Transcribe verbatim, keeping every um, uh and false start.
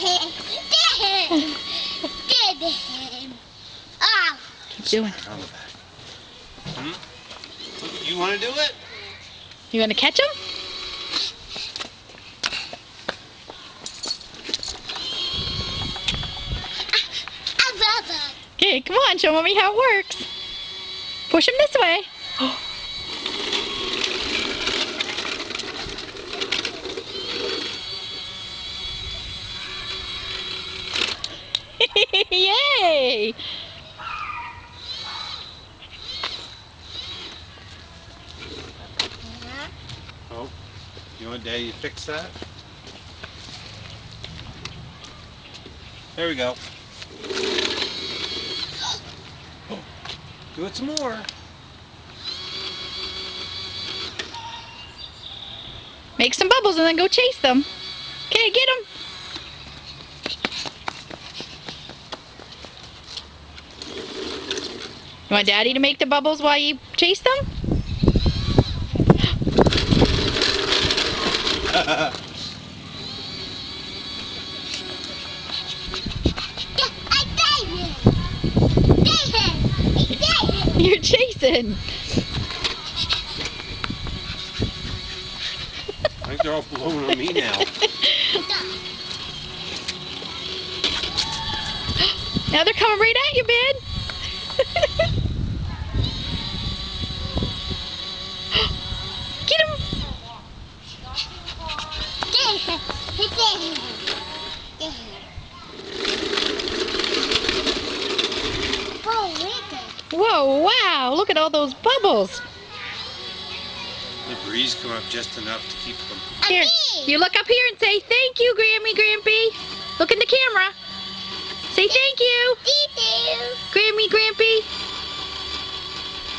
Oh. Keep doing. Hmm? You want to do it? You want to catch him? Okay, come on, show mommy how it works. Push him this way. Yay! Oh, you want Daddy to fix that? There we go. Do it some more. Make some bubbles and then go chase them. Okay, get them. You want Daddy to make the bubbles while you chase them? You're chasing. I think they're all blowing on me now. Now they're coming right at you, Ben. Get him. Whoa, wow, look at all those bubbles. The breeze come up just enough to keep them. Here, you look up here and say, thank you, Grammy, Grampy. Look in the camera. Say thank you. Grammy, Grampy.